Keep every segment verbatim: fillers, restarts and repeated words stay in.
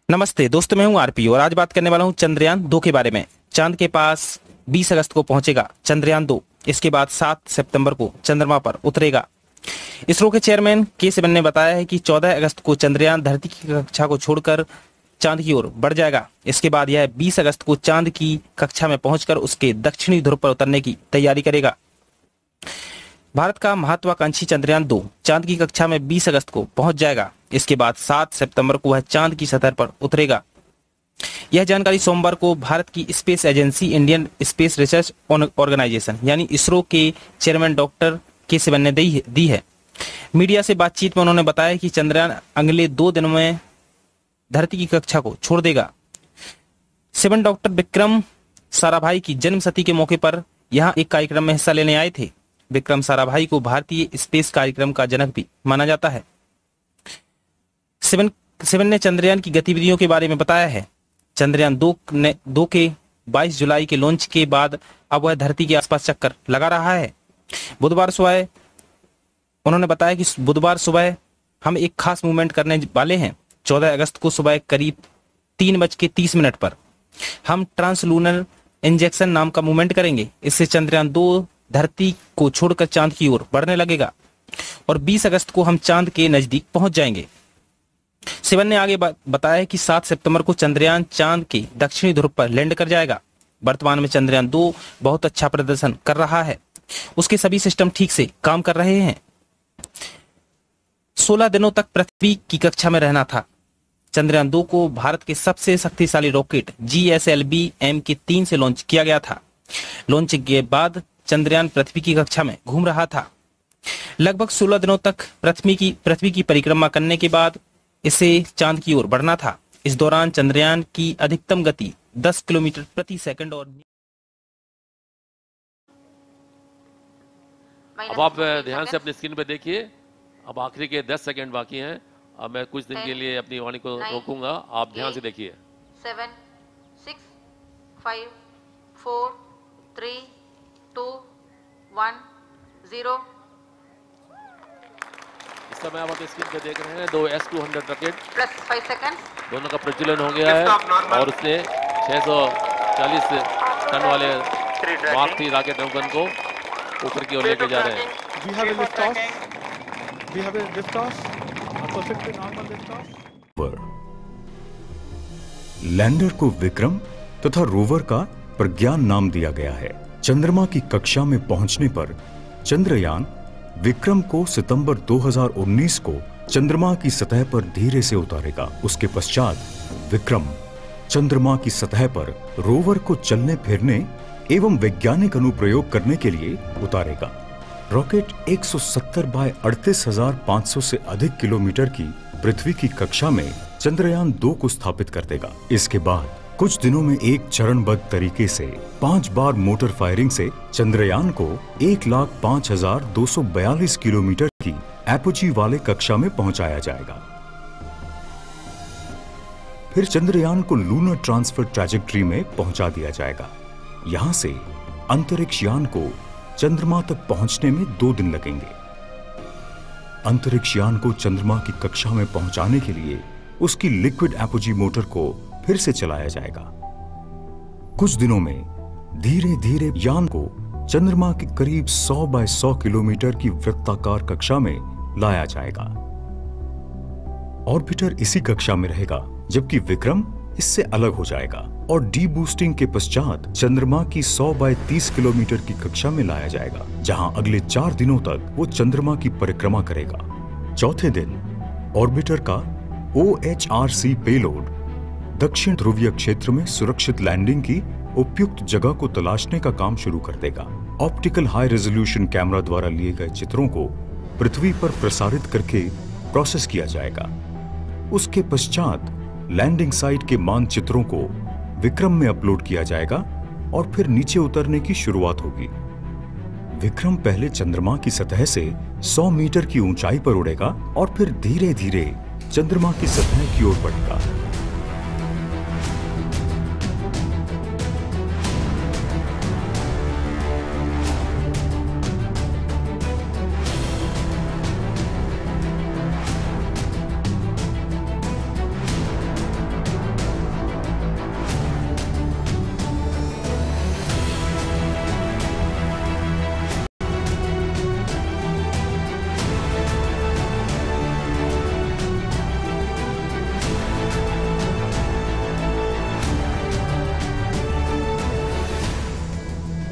नमस्ते दोस्तों, मैं हूं आरपी और आज बात करने वाला हूं चंद्रयान दो के बारे में। चांद के पास बीस अगस्त को पहुंचेगा चंद्रयान दो। इसके बाद सात सितंबर को चंद्रमा पर उतरेगा। इसरो के चेयरमैन के सिवन ने बताया है कि चौदह अगस्त को चंद्रयान धरती की कक्षा को छोड़कर चांद की ओर बढ़ जाएगा। इसके बाद यह बीस अगस्त को चांद की कक्षा में पहुंचकर उसके दक्षिणी ध्रुव पर उतरने की तैयारी करेगा। भारत का महत्वाकांक्षी चंद्रयान दो चांद की कक्षा में बीस अगस्त को पहुंच जाएगा। इसके बाद सात सितंबर को वह चांद की सतह पर उतरेगा। यह जानकारी सोमवार को भारत की space agency Indian space research organisation यानी इसरो के चेयरमैन डॉक्टर के सिवन ने दी, दी है। मीडिया से बातचीत में उन्होंने बताया कि चंद्रयान अगले दो दिनों में धरती की कक्षा को छोड़ देगा। सिवन डॉक्टर विक्रम साराभाई की जन्म शती के मौके पर यहाँ एक कार्यक्रम में हिस्सा लेने आए थे। विक्रम साराभाई को भारतीय स्पेस कार्यक्रम का जनक भी माना जाता है। सिवन सिवन ने चंद्रयान की गतिविधियों के बारे में बताया है। चंद्रयान दो ने दो के बाईस जुलाई के लॉन्च के बाद अब वह धरती के आसपास चक्कर लगा रहा है। बुधवार सुबह उन्होंने बताया कि बुधवार सुबह हम एक खास मूवमेंट करने वाले हैं। चौदह अगस्त को सुबह करीब तीन बज के तीस मिनट पर हम ट्रांसलूनर इंजेक्शन नाम का मूवमेंट करेंगे। इससे चंद्रयान दो धरती को छोड़कर चांद की ओर बढ़ने लगेगा और बीस अगस्त को हम चांद के नजदीक पहुंच जाएंगे। सिवन ने आगे बताया कि सात सितंबर को चंद्रयान चांद के दक्षिणी ध्रुव पर लैंड कर जाएगा। वर्तमान में चंद्रयान दो बहुत अच्छा प्रदर्शन कर रहा है। उसके सभी सिस्टम ठीक से काम कर रहे हैं। सोलह दिनों तक पृथ्वी की कक्षा में रहना था। चंद्रयान दो को भारत के सबसे शक्तिशाली rocket G S L V M K तीन से लॉन्च किया गया था। लॉन्च के बाद चंद्रयान पृथ्वी की कक्षा में घूम रहा था। लगभग सोलह दिनों तक पृथ्वी की पृथ्वी की परिक्रमा करने के बाद इसे चांद की ओर बढ़ना था। इस दौरान चंद्रयान की अधिकतम गति दस किलोमीटर प्रति सेकंड और अब आप ध्यान से अपनी स्क्रीन पे देखिए। अब आखिरी के दस सेकंड बाकी हैं। अब मैं कुछ दिन के लिए अपनी वाणी को रोकूंगा। आप ध्यान से देखिए। Seven, six, five, four, three, two, one, zero. इस समय आप अपनी स्क्रीन पे देख रहे हैं दो S two hundred rocket plus five second दोनों का प्रज्वलन हो गया है और उसने छह सौ चालीस टन वाले मार्क थ्री रॉकेट नौगन को ऊपर की ओर लेके जा रहे हैं। We have a lift off. We have a lift off. A perfectly normal lift off. Lander को विक्रम तथा रोवर का प्रज्ञान नाम दिया गया है। चंद्रमा की कक्षा में पहुंचने पर चंद्रयान विक्रम को सितंबर दो हज़ार उन्नीस को चंद्रमा की सतह पर धीरे से उतारेगा। उसके पश्चात विक्रम चंद्रमा की सतह पर रोवर को चलने फिरने एवं वैज्ञानिक अनुप्रयोग करने के लिए उतारेगा। रॉकेट एक सौ सत्तर बाय अड़तीस हजार पाँच सौ से अधिक किलोमीटर की पृथ्वी की कक्षा में चंद्रयान दो को स्थापित कर देगा। इसके बाद कुछ दिनों में एक चरणबद्ध तरीके से पांच बार मोटर फायरिंग से चंद्रयान को एक लाख पांच हजार दो सौ बयालीस किलोमीटर की एपोजी वाले कक्षा में पहुंचाया जाएगा। फिर चंद्रयान को लूनर ट्रांसफर ट्रैजेक्टरी में पहुंचा दिया जाएगा। यहां से अंतरिक्ष यान को चंद्रमा तक पहुंचने में दो दिन लगेंगे। अंतरिक्ष यान को चंद्रमा की कक्षा में पहुंचाने के लिए उसकी लिक्विड एपोजी मोटर को फिर से चलाया जाएगा। कुछ दिनों में धीरे धीरे यान को चंद्रमा के करीब सौ बाय सौ किलोमीटर की वृत्ताकार कक्षा में लाया जाएगा। ऑर्बिटर इसी कक्षा में रहेगा जबकि विक्रम इससे अलग हो जाएगा और डी बूस्टिंग के पश्चात चंद्रमा की सौ बाय तीस किलोमीटर की कक्षा में लाया जाएगा, जहां अगले चार दिनों तक वो चंद्रमा की परिक्रमा करेगा। चौथे दिन ऑर्बिटर का O H R C payload दक्षिण ध्रुवीय क्षेत्र में सुरक्षित लैंडिंग की उपयुक्त जगह को तलाशने का काम शुरू कर देगा। ऑप्टिकल हाई रेजोल्यूशन कैमरा द्वारा लिए गए चित्रों को पृथ्वी पर प्रसारित करके प्रोसेस किया जाएगा। उसके पश्चात लैंडिंग साइट के मानचित्रों को विक्रम में अपलोड किया जाएगा और फिर नीचे उतरने की शुरुआत होगी। विक्रम पहले चंद्रमा की सतह से सौ मीटर की ऊंचाई पर उड़ेगा और फिर धीरे धीरे चंद्रमा की सतह की ओर बढ़ेगा।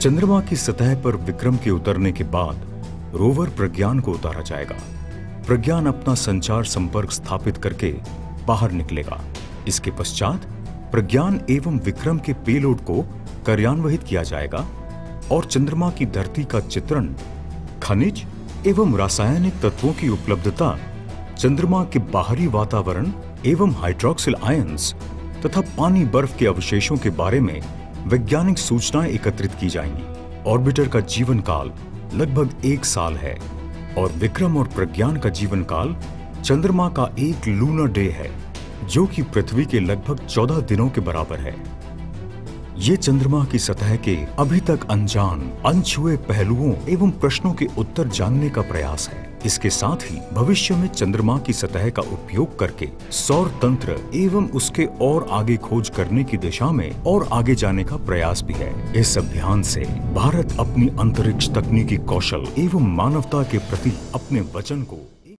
चंद्रमा की सतह पर विक्रम के उतरने के बाद रोवर प्रज्ञान को उतारा जाएगा। प्रज्ञान अपना संचार संपर्क स्थापित करके बाहर निकलेगा। इसके पश्चात प्रज्ञान एवं विक्रम के पेलोड को कार्यान्वित किया जाएगा और चंद्रमा की धरती का चित्रण, खनिज एवं रासायनिक तत्वों की उपलब्धता, चंद्रमा के बाहरी वातावरण एवं हाइड्रोक्सिल आयंस तथा पानी बर्फ के अवशेषों के बारे में वैज्ञानिक सूचनाएं एकत्रित की जाएंगी। ऑर्बिटर का जीवन काल लगभग एक साल है और विक्रम और प्रज्ञान का जीवन काल चंद्रमा का एक लूनर डे है, जो कि पृथ्वी के लगभग चौदह दिनों के बराबर है। ये चंद्रमा की सतह के अभी तक अनजान, अनछुए पहलुओं एवं प्रश्नों के उत्तर जानने का प्रयास है। इसके साथ ही भविष्य में चंद्रमा की सतह का उपयोग करके सौर तंत्र एवं उसके और आगे खोज करने की दिशा में और आगे जाने का प्रयास भी है। इस अभियान से भारत अपनी अंतरिक्ष तकनीकी कौशल एवं मानवता के प्रति अपने वचन को